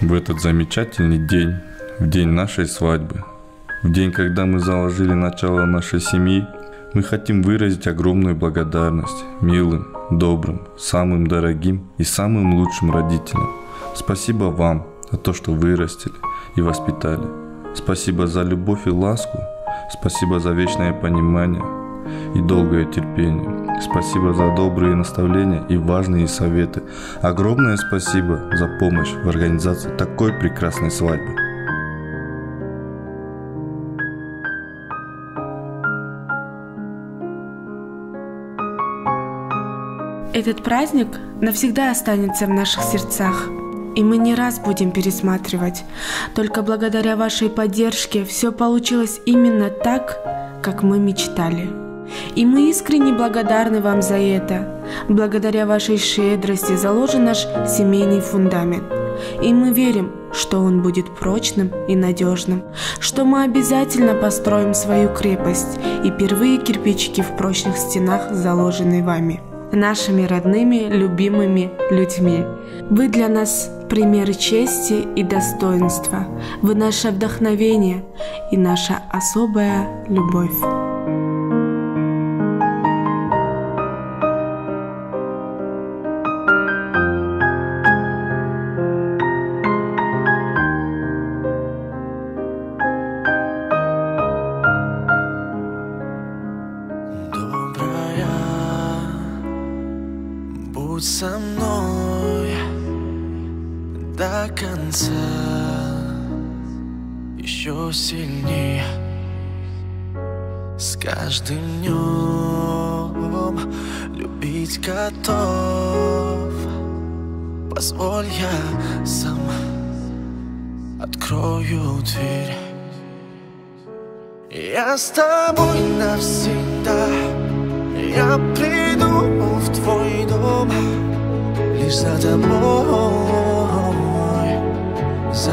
В этот замечательный день, в день нашей свадьбы, в день, когда мы заложили начало нашей семьи, мы хотим выразить огромную благодарность милым, добрым, самым дорогим и самым лучшим родителям. Спасибо вам за то, что вырастили и воспитали. Спасибо за любовь и ласку. Спасибо за вечное понимание и долгое терпение. Спасибо за добрые наставления и важные советы. Огромное спасибо за помощь в организации такой прекрасной свадьбы. Этот праздник навсегда останется в наших сердцах, и мы не раз будем пересматривать. Только благодаря вашей поддержке все получилось именно так, как мы мечтали. И мы искренне благодарны вам за это. Благодаря вашей щедрости заложен наш семейный фундамент. И мы верим, что он будет прочным и надежным, что мы обязательно построим свою крепость, и первые кирпичики в прочных стенах заложены вами, нашими родными, любимыми людьми. Вы для нас примеры чести и достоинства. Вы наше вдохновение и наша особая любовь. Будь со мной до конца, еще сильнее. С каждым днем любить готов. Позволь, я сам открою дверь. Я с тобой навсегда. Я приду в твой дом, лишь за тобой, за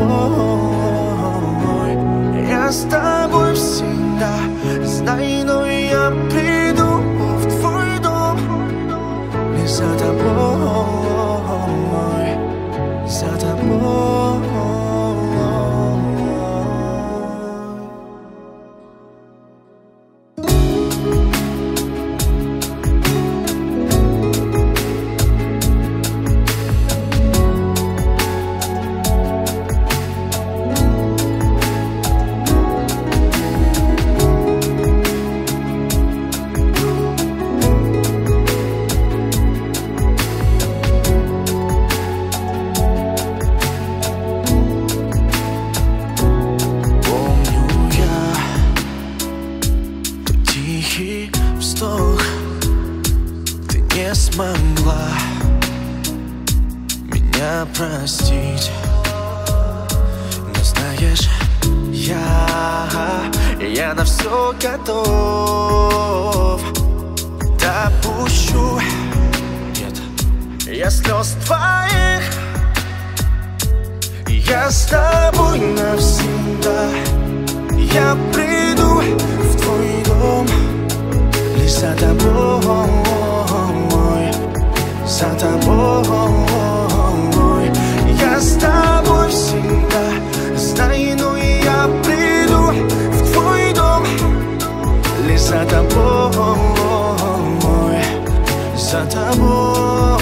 тобой. Я с тобой всегда, знай, но я приду в твой дом, лишь за тобой, за тобой. Вздох, ты не смогла меня простить. Но знаешь, я на все готов. Допущу, нет, я слез твоих. Я с тобой навсегда. Я приду в твой дом, лишь за тобой, за тобой. Я с тобой всегда, знай, но я приду в твой дом, лишь за тобой, за тобой.